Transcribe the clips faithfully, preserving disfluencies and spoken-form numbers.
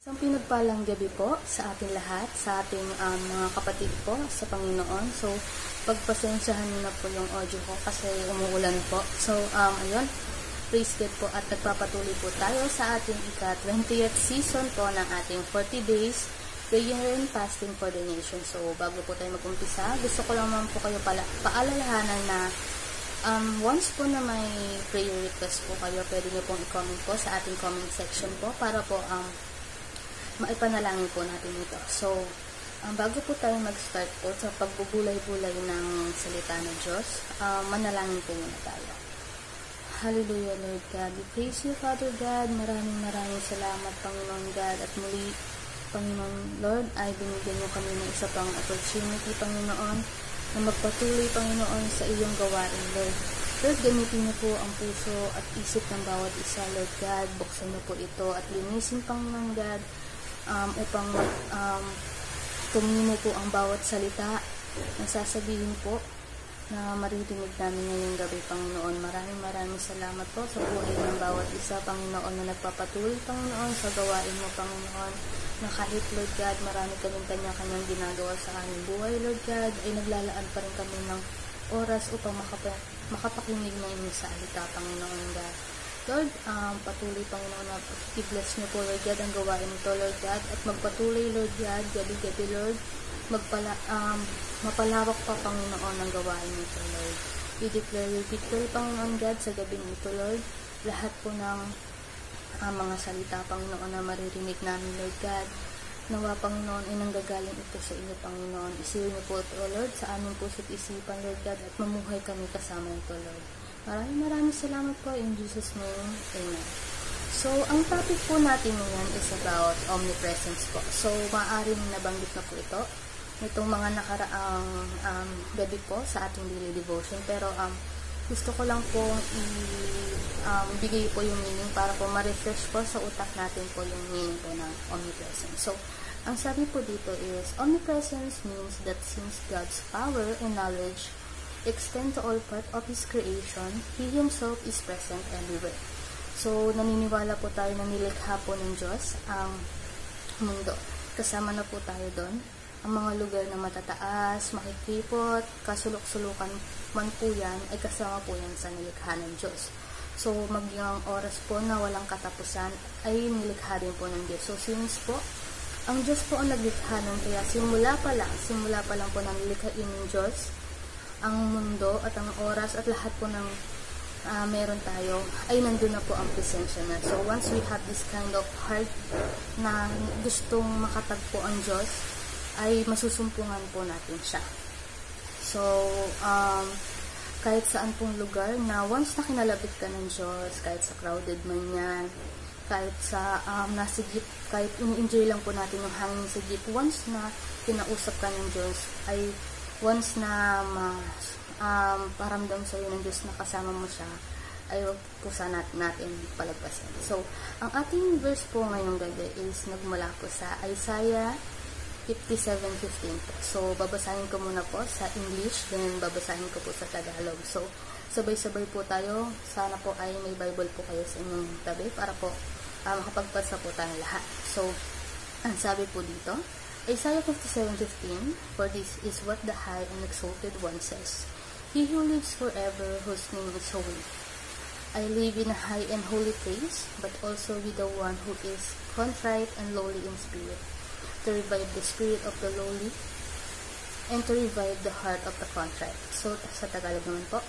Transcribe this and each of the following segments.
Ang pinagpalang gabi po sa ating lahat, sa ating um, mga kapatid po sa Panginoon. So, pagpasensyahan niyo na po yung audio ko kasi umuulan po. So, um, ayun, praise God po at nagpapatuloy po tayo sa ating ika-twentieth season po ng ating forty days prayer and fasting for the nation. So, bago po tayo mag-umpisa, gusto ko lang naman po kayo pala, paalalahanan na um, once po na may prayer request po kayo, pwede niyo pong i-comment po sa ating comment section po para po um, maipanalangin po natin ito. So, um, bago po tayo mag-start po sa pagbubulay-bulay ng salita ng Diyos, um, manalangin po muna tayo. Hallelujah, Lord God. We praise you, Father God. Maraming maraming salamat, Panginoon God. At muli, Panginoon Lord, ay binigyan niyo kami ng isa pang opportunity, Panginoon, na magpatuloy, Panginoon, sa iyong gawain, Lord. Lord, gamitin niyo po ang puso at isip ng bawat isa, Lord God. Buksan niyo po ito at linisin, Panginoon God, Um, upang um, tumino po ang bawat salita na sasabihin po na maririnig namin ngayong gabi, Panginoon. Maraming maraming salamat po sa buhay ng bawat isa, Panginoon, na nagpapatuloy, Panginoon, sa gawain mo, Panginoon, na kahit, Lord God, marami kaming kanya-kanyang ginagawa sa aming buhay, Lord God, ay naglalaan pa rin kami ng oras upang makapa- makapakinig na inyong salita, Panginoon God. Lord, um, patuloy, Panginoon, na i-bless niyo po, Lord God, ang gawain nito, Lord God, at magpatuloy, Lord God, gabi-gabi, Lord, magpala, um, mapalawak pa, Panginoon, ang gawain nito, Lord. We declare your victory, Panginoon God, sa gabi nito, Lord. Lahat po ng um, mga salita, Panginoon, na maririnig namin, Lord God, nawa, Panginoon, ay nanggagaling ito sa iyo, Panginoon. Isiyo niyo po ito, Lord, sa aming puso't isipan, Lord God, at mamuhay kami kasama ito, Lord. Maraming maraming salamat po in Jesus' name. Amen. So, ang topic po natin ngayon is about omnipresence po. So, maaaring nabanggit na po ito nitong mga nakaraang um, gabi po sa ating daily devotion. Pero, um, gusto ko lang po i-bigay um, po yung meaning para po ma-refresh po sa utak natin po yung meaning po ng omnipresence. So, ang sabi po dito is, omnipresence means that since God's power and knowledge extend to all part of His creation, He Himself is present everywhere. So, naniniwala po tayo na nilikha po ng Diyos ang mundo. Kasama na po tayo doon. Ang mga lugar na matataas, makikipot, kasulok-sulukan man po yan, ay kasama po yan sa nilikha ng Diyos. So, maging ang oras po na walang katapusan, ay nilikha din po ng Diyos. So, since po, ang Diyos po ang naglikha nun, kaya simula pa lang, simula pa lang po nang nilikhain ng Diyos, ang mundo at ang oras at lahat po ng uh, meron tayo ay nandun na po ang presensya na. So once we have this kind of heart na gustong makatagpo ang Diyos, ay masusumpungan po natin siya. So um, kahit saan pong lugar na once na kinalapit ka ng Diyos, kahit sa crowded man yan, kahit sa um, nasa jeep, kahit ini-enjoy lang po natin yung hangin sa jeep, once na kinausap ka ng Diyos, ay once na ma, um, paramdam sa iyo ng Diyos na kasama mo siya, ay huwag po sana natin palagpasin. So, ang ating verse po ngayong gabi is nagmula po sa Isaiah fifty-seven fifteen po. So, babasahin ko muna po sa English, then babasahin ko po sa Tagalog. So, sabay-sabay po tayo. Sana po ay may Bible po kayo sa inyong tabi para po uh, makapagpasa po tayo lahat. So, ang sabi po dito, Isaiah fifty-seven fifteen, for this is what the high and exalted one says, He who lives forever, whose name is holy. I live in a high and holy place, but also with the one who is contrite and lowly in spirit, to revive the spirit of the lowly, and to revive the heart of the contrite. So, sa Tagalog naman po,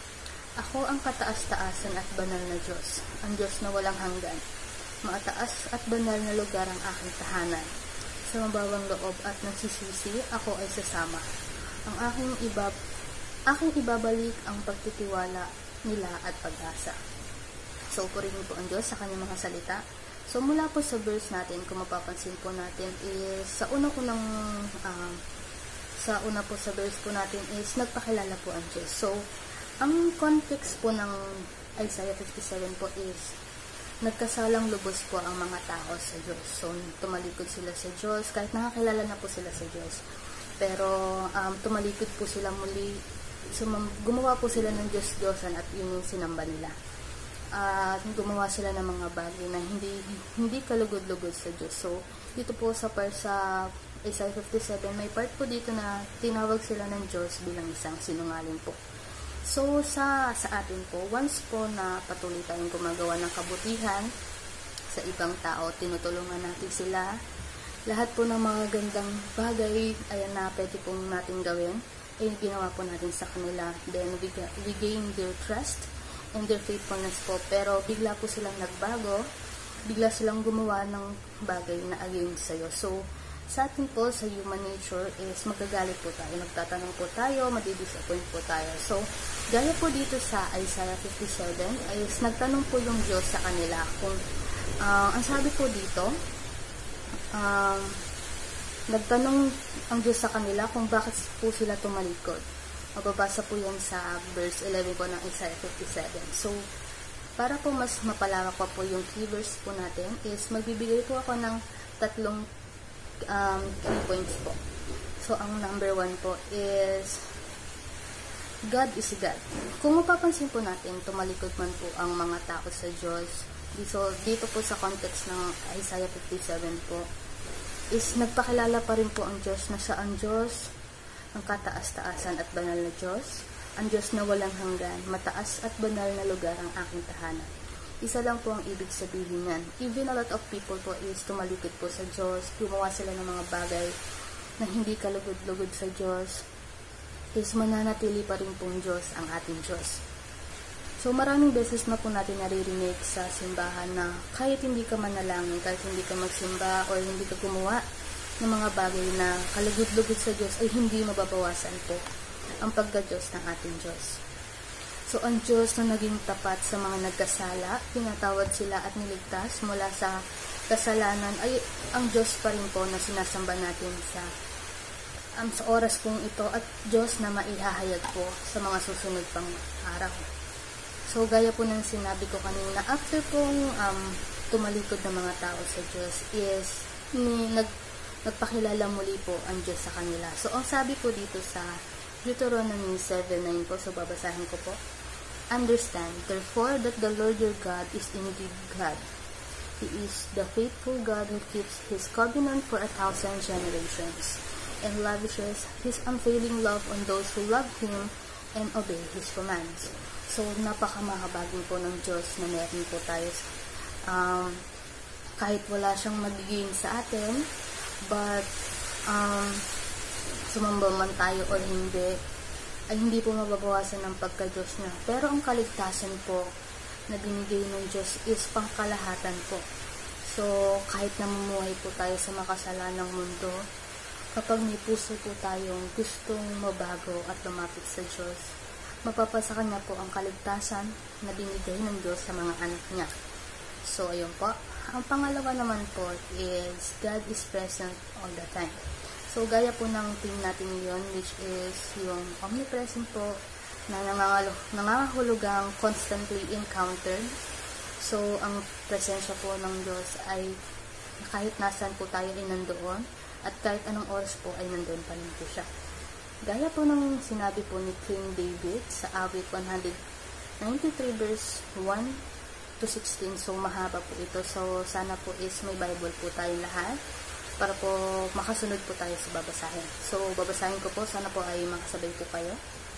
ako ang kataas-taasan at banal na Diyos, ang Diyos na walang hanggan. Maataas at banal na lugar ang aking tahanan. Sa mabawang loob at nagsisisi, ako ay sasama. Ang aking ibab aking ibabalik ang pagtitiwala nila at pag-asa. So, purihin po ang Diyos sa kanyang mga salita. So, mula po sa verse natin, kung mapapansin po natin, is sa una ko ng uh, sa una po sa verse po natin is nagpakilala po ang Diyos. So, ang context po ng Isaiah fifty-seven po is nagkasalang lubos po ang mga tao sa Diyos. So, tumalikod sila sa Diyos, kahit nakakilala na po sila sa Diyos. Pero, um, tumalikod po sila muli, sumam- gumawa po sila ng Diyos-Diyosan at yun yung sinamba nila. at uh, gumawa sila ng mga bagay na hindi hindi kalugod-lugod sa Diyos. So, dito po sa part sa Isaiah fifty-seven, may part po dito na tinawag sila ng Diyos bilang isang sinungaling po. So, sa, sa atin po, once po na patuloy tayong gumagawa ng kabutihan sa ibang tao, tinutulungan natin sila, lahat po ng mga gandang bagay, ayan na pwede pong natin gawin, ay ginawa po natin sa kanila. Then, we, we gain their trust and their faithfulness po. Pero, bigla po silang nagbago, bigla silang gumawa ng bagay na against sa'yo. So, sa atin po, sa human nature is magagalit po tayo, magtatanong po tayo, madidisappoint po tayo. So, gaya po dito sa Isaiah fifty-seven, is nagtanong po yung Diyos sa kanila kung, uh, ang sabi po dito, um, nagtanong ang Diyos sa kanila kung bakit po sila tumalikod. Mababasa po yan sa verse eleven po ng Isaiah fifty-seven. So, para po mas mapalawak pa po yung keywords po natin, is magbibigay po ako ng tatlong um, key points po. So, ang number one po is God is God. Kung mapapansin po natin, tumalikod man po ang mga tao sa Diyos. So, dito po sa context ng Isaiah fifty-seven po, is nagpakilala pa rin po ang Diyos na siya ang Diyos, ang kataas-taasan at banal na Diyos, ang Diyos na walang hanggan, mataas at banal na lugar ang aking tahanan. Isa lang po ang ibig sabihin yan. Even a lot of people po is tumalikod po sa Diyos, gumawa sila ng mga bagay na hindi kalugod-lugod sa Diyos, is mananatili pa rin pong Diyos ang ating Diyos. So, maraming beses na po natin naririnig sa simbahan na kahit hindi ka manalangin, kahit hindi ka magsimba, o hindi ka gumawa ng mga bagay na kalugod-lugod sa Diyos, ay hindi mababawasan po ang pagka-Diyos ng ating Diyos. So, ang Diyos na naging tapat sa mga nagkasala, pinatawad sila at niligtas mula sa kasalanan, ay ang Diyos pa rin po na sinasamba natin sa, um, sa oras pong ito, at Diyos na maihahayag po sa mga susunod pang araw. So, gaya po ng sinabi ko kanina, after pong um, tumalikod ng mga tao sa Diyos, is ni, nag, nagpakilala muli po ang Diyos sa kanila. So, ang sabi po dito sa Deuteronomy seven nine po, so babasahin ko po. Understand, therefore, that the Lord your God is indeed God. He is the faithful God who keeps His covenant for a thousand generations and lavishes His unfailing love on those who love Him and obey His commands. So, napakamahabagin po ng Diyos na meron po tayo. Um, kahit wala siyang magiging sa atin, but um, sumamba man tayo o hindi, ay hindi po mababawasan ng pagka-Diyos niya. Pero ang kaligtasan po na binigay ng Diyos is pangkalahatan po. So, kahit namumuhay po tayo sa makasalanang mundo, kapag may puso po tayong gustong mabago at lumapit sa Diyos, mapapasa kanya po ang kaligtasan na binigay ng Diyos sa mga anak niya. So, ayun po. Ang pangalawa naman po is God is present all the time. So, gaya po ng theme natin yun, which is yung omnipresent po, na nangangahulugang constantly encountered. So, ang presensya po ng Diyos ay kahit nasan po tayo ay nandoon, at kahit anong oras po ay nandoon pa rin po siya. Gaya po ng sinabi po ni King David sa awit one ninety-three verse one to sixteen. So, mahaba po ito. So, sana po is may Bible po tayong lahat para po makasunod po tayo sa babasahin. So, babasahin ko po. Sana po ay makasabay po kayo.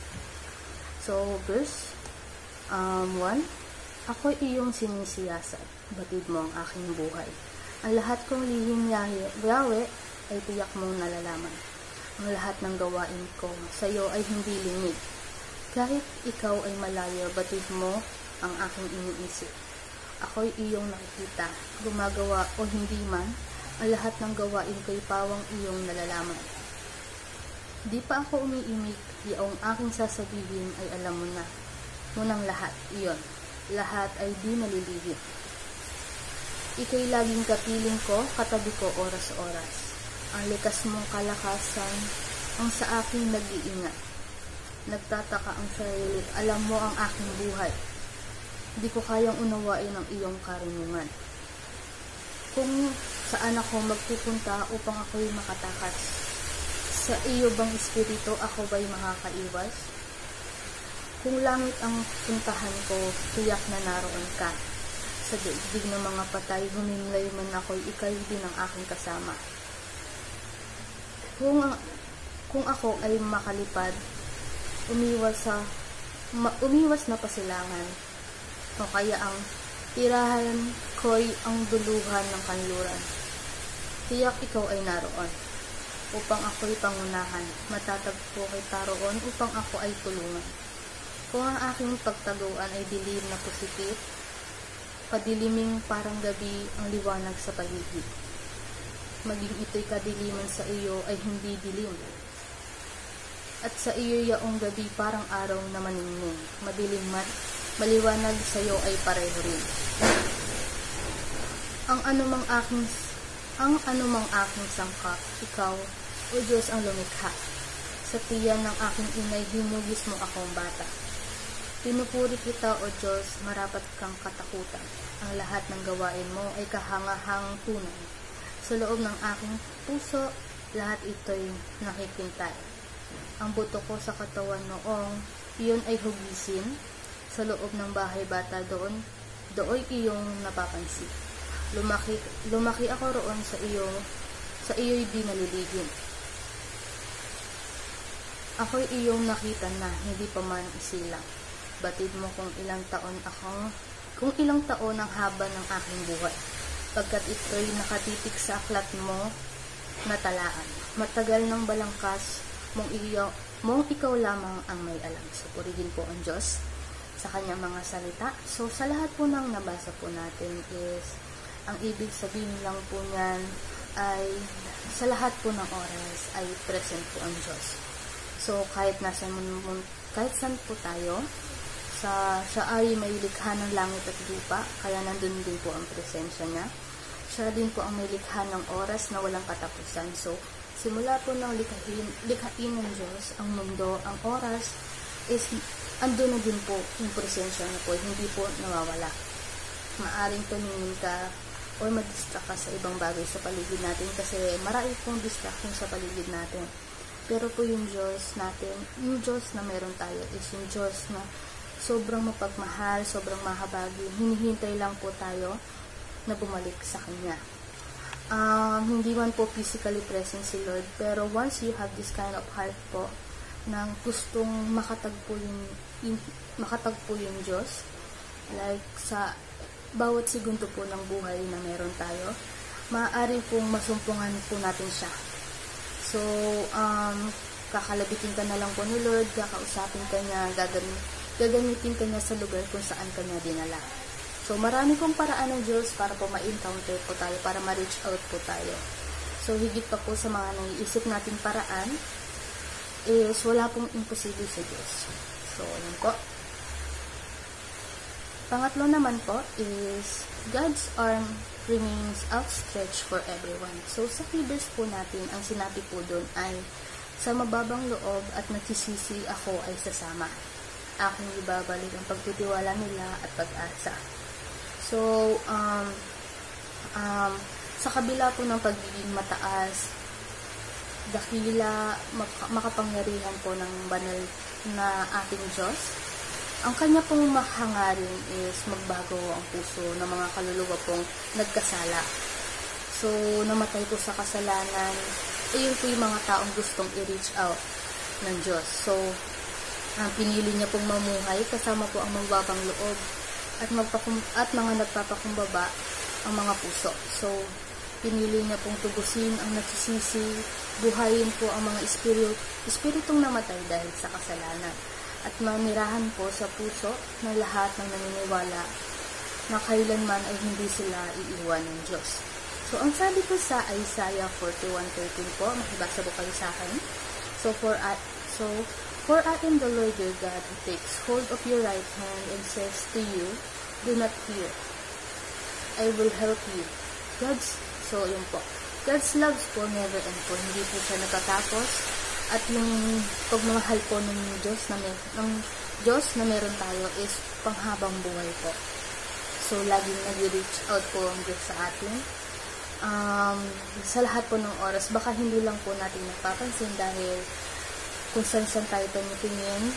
So, verse um, one. Ako'y iyong sinisiyasat. Batid mo ang aking buhay. Ang lahat kong lihim yawe ay tiyak mong nalalaman. Ang lahat ng gawain ko sa iyo ay hindi lingid. Kahit ikaw ay malayo, batid mo ang aking iniisip. Ako'y iyong nakikita, gumagawa o hindi man, ang lahat ng gawain ko'y pawang iyong nalalaman. Di pa ako umiimik, yaong aking sasabihin ay alam mo na. Ngunang lahat, iyon, lahat ay di nalilihim. Ika'y laging kapiling ko, katabi ko oras-oras. Ang likas mong kalakasan, ang sa aking nag-iingat. Nagtataka ang sarili, alam mo ang aking buhay. Di ko kayang unawain ang iyong karunungan. Kung saan ako magpupunta upang ako'y makatakas, sa iyo bang espiritu ako ba'y makakaiwas? Kung langit ang puntahan ko, tiyak na naroon ka. Sa daigdig ng mga patay, humimlay man ako'y ikay din ang aking kasama. Kung, kung ako ay makalipad, umiwas sa ma, umiwas na pasilangan, o kaya ang tirahan ko'y ang duluhan ng kanluran. Tiyak ikaw ay naroon, upang ako'y pangunahan, matatagpo kita roon upang ako ay tulungan. Kung ang aking pagtaguan ay dilim na pusikip, padiliming parang gabi ang liwanag sa paligid. Maging ito'y kadiliman sa iyo ay hindi dilim. At sa iyo yaong gabi parang araw na maningning, madilim man, maliwanag sa iyo ay pareho rin. Ang anumang aking, ang anumang aking sangkap, ikaw, O Diyos ang lumikha. Sa tiyan ng aking inay, hinugis mo akong bata. Pinupuri kita, O Diyos, marapat kang katakutan. Ang lahat ng gawain mo ay kahangahangang tunay. Sa loob ng aking puso, lahat ito'y nakikintay. Ang buto ko sa katawan noong iyon ay hugisin. Sa loob ng bahay bata doon, dooy iyong napapansin. Lumaki, lumaki ako roon sa iyo, sa iyo'y di naliligin. Ako'y iyong nakita na, hindi pa man isilang. Batid mo kung ilang taon akong, kung ilang taon ang haba ng aking buhay. Pagkat ito'y nakatitik sa aklat mo na talaan. Matagal ng balangkas mong, iyo, mong ikaw lamang ang may alam. So, purihin po ang Diyos sa kanyang mga salita. So, sa lahat po ng nabasa po natin is, ang ibig sabihin lang po niyan ay, sa lahat po ng oras ay present po ang Diyos. So, kahit nasa kahit saan po tayo, sa siya ay may likha ng langit at lupa, kaya nandun din po ang presensya niya. Siya din po ang may likha ng oras na walang katapusan. So, simula po ng likhain, likhain ng Diyos, ang mundo, ang oras, is andun na din po yung presensya niya po, hindi po nawawala. Maaring tumingin ka o madistract ka sa ibang bagay sa paligid natin kasi marami pong distraction sa paligid natin. Pero po yung Diyos natin, yung Diyos na meron tayo is yung Diyos na sobrang mapagmahal, sobrang mahabagi. Hinihintay lang po tayo na bumalik sa Kanya. Um, hindi man po physically present si Lord, pero once you have this kind of heart po, na gustong makatagpo yung, yung, makatagpo yung Diyos, like sa bawat segundo po ng buhay na meron tayo, maaari pong masumpungan po natin siya. So, um, kakalabitin ka na lang po ni Lord, kakausapin ka niya, gagamit, gagamitin ka niya sa lugar kung saan ka niya dinala. So, marami pong paraan ng Diyos para po ma-encounter po tayo, para ma-reach out po tayo. So, higit pa po sa mga naiisip nating paraan, is wala pong imposible sa Diyos. So, yun po. Pangatlo naman po is God's arm remains outstretched for everyone. So, sa Hebrews po natin, ang sinabi po doon ay, sa mababang loob at nagsisisi ako ay sasama. Aking ibabalik ang pagtitiwala nila at pag-asa. So, um, um, sa kabila po ng pagiging mataas, dakila, makapangyarihan po ng banal na ating Diyos, ang kanya pong mahangarin is magbago ang puso ng mga kaluluwa pong nagkasala. So, namatay po sa kasalanan, ayun po yung mga taong gustong i-reach out ng Diyos. So, ang pinili niya pong mamuhay, kasama po ang mababang loob at, magpakum- at mga nagpapakumbaba ang mga puso. So, pinili niya pong tubusin ang nagsisisi, buhayin po ang mga espiritu, espiritong namatay dahil sa kasalanan. At manirahan po sa puso ng lahat ng naniniwala na kailanman ay hindi sila iiwan ng Diyos. So, ang sabi po sa Isaiah forty-one thirteen po, makibasa po kayo sa akin. So, for I, so, for I am the Lord your God who takes hold of your right hand and says to you, do not fear. I will help you. God's, so yun po. God's love po never end po. Hindi po siya natatapos. At yung pagmamahal po ng Diyos na, mer- ng Diyos na meron tayo is panghabang buhay po. So, laging nag-reach out po ang Diyos sa atin. Um, sa lahat po ng oras, baka hindi lang po natin napapansin dahil kung saan-saan tayo tumingin,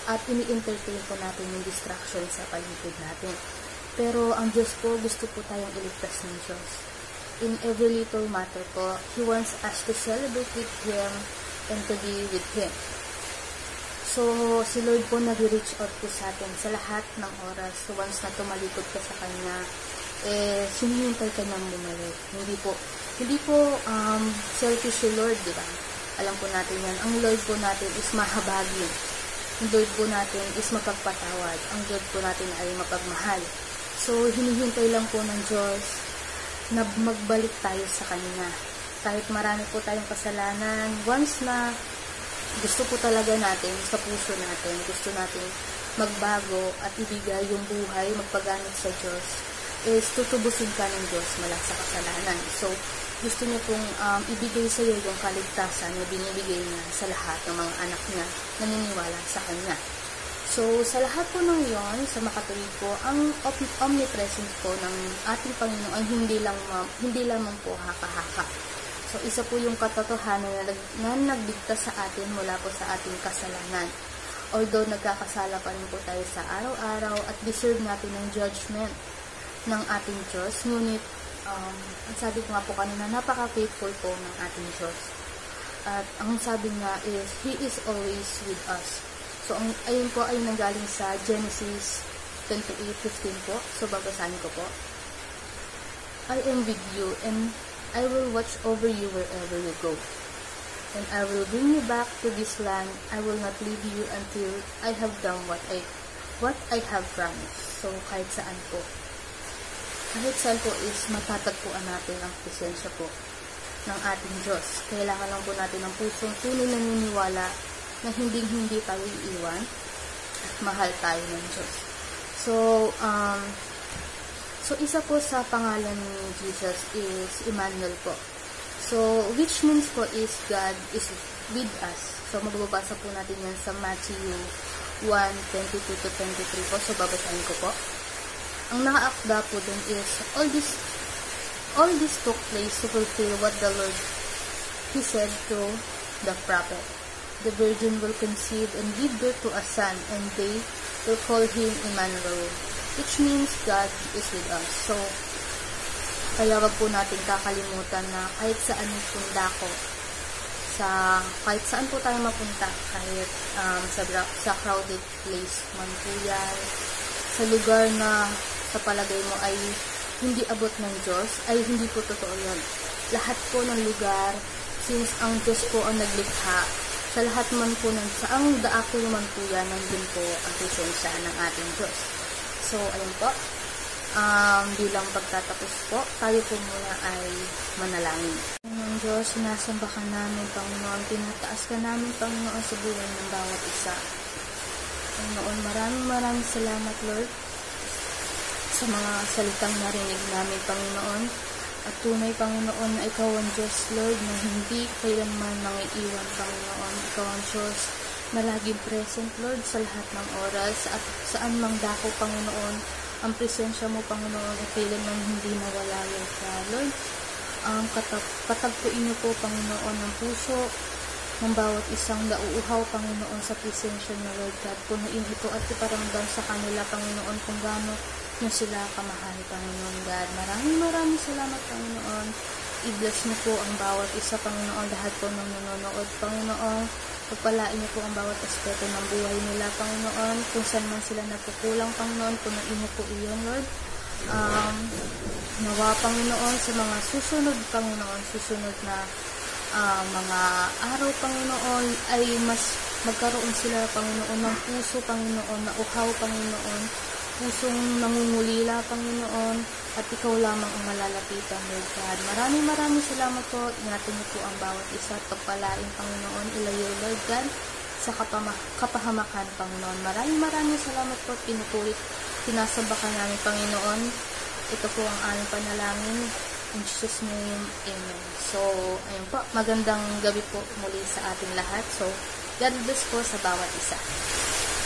at ini-entertain po natin yung distraction sa paligid natin. Pero ang Diyos po, gusto po tayong iligtas ng Diyos. In every little matter po, He wants us to celebrate with Him and to be with Him. So, si Lord po nag-reach out po sa atin sa lahat ng oras. So, once na tumalikod ka sa Kanya, eh, hinihintay ka niyang bumalik. Hindi po, hindi po um, selfish si Lord, di ba? Alam po natin yan. Ang Lord po natin is mahabagin. Ang Lord po natin is mapagpatawad. Ang Lord po natin ay mapagmahal. So, hinihintay lang po ng Diyos na magbalik tayo sa Kanya. Kahit marami po tayong kasalanan, once na gusto po talaga natin, sa puso natin, gusto natin magbago at ibigay yung buhay, magpagamit sa Diyos, is tutubusin ka ng Diyos mula sa kasalanan. So, gusto niya pong um, ibigay sa iyo yung kaligtasan na binibigay niya sa lahat ng mga anak niya na naniniwala sa Kanya. So, sa lahat po ng yon, sa makatuwid po, ang omnipresence po ng ating Panginoon ay hindi lang hindi lamang po haka-haka. So, isa po yung katotohanan na, na nagligtas sa atin mula po sa ating kasalanan. Although nagkakasala pa rin po tayo sa araw-araw at deserve natin ng judgment ng ating Diyos, ngunit, um, ang sabi ko nga po kanina, napaka-faithful po ng ating Diyos. At ang sabi niya is, He is always with us. So, ang, ayun po ay nanggaling sa Genesis twenty-eight fifteen po. So, babasahin ko po. I am with you and I will watch over you wherever you go. And I will bring you back to this land. I will not leave you until I have done what I what I have promised. So, kahit saan po. Kahit saan po is matatagpuan natin ang presensya po ng ating Diyos. Kailangan lang po natin ng pusong tunay na naniniwala na hindi-hindi tayo iiwan at mahal tayo ng Diyos. So, um, So, isa po sa pangalan ni Jesus is Emmanuel po. So, which means po is God is with us. So, magbabasa po natin yan sa Matthew one twenty-two to twenty-three po. So, babasahin ko po. Ang nakaakda po dun is, all this, all this took place to fulfill what the Lord, He said to the prophet. The virgin will conceive and give birth to a son, and they will call him Emmanuel, which means God is with us. So, kaya wag po natin kakalimutan na kahit saan punta ko, sa, kahit saan po tayo mapunta, kahit um, sa, sa crowded place man po yan, sa lugar na sa palagay mo ay hindi abot ng Diyos, ay hindi po totoo yun. Lahat po ng lugar, since ang Diyos po ang naglikha, sa lahat man po ng, sa ang daako man po yan, nandun po ang presensya ng ating Diyos. So, ayun po, um, bilang pagtatapos po, tayo po muna ay manalangin. Panginoon Diyos, sinasamba ka namin, Panginoon, tinataas ka namin, Panginoon, sa buhay ng bawat isa. Panginoon, maraming maraming salamat, Lord, sa mga salitang narinig namin, Panginoon. At tunay, Panginoon, na Ikaw ang Diyos, Lord, na hindi kailanman nangiiwan, Panginoon. Ikaw ang Diyos na laging present, Lord, sa lahat ng oras at saan mang dako, Panginoon. Ang presensya mo, Panginoon, ay kailanman hindi nawala, Lord, Lord. Um, katag katagpuin niyo po, Panginoon, ng puso ng bawat isang nauuhaw, Panginoon, sa presensya niyo, Lord God. Punuin ito at iparamdam sa kanila, Panginoon, kung gaano niyo sila kamahal, Panginoon God. Maraming maraming salamat, Panginoon. I-bless niyo po ang bawat isa, Panginoon, lahat po ng nanonood, Panginoon. Pagpalain niyo po ang bawat aspeto ng buhay nila, Panginoon. Kung saan man sila napukulang, Panginoon, punuin niyo po iyon, Lord. Um, nawa, Panginoon, sa mga susunod, Panginoon, susunod na uh, mga araw, Panginoon, ay mas magkaroon sila, Panginoon, ng puso, Panginoon, na uhaw, Panginoon, pusong nangungulila, Panginoon, at Ikaw lamang ang malalapitan, Lord God. Maraming maraming salamat po. Ingatan niyo po ang bawat isa at pagpalain, Panginoon, ilayo, Lord God, sa kapahamakan, Panginoon. Maraming maraming salamat po. Pinupulit, pinasamba ka namin, Panginoon. Ito po ang aming panalangin. In Jesus' name, Amen. So, ayun po. Magandang gabi po muli sa ating lahat. So, God bless po sa bawat isa.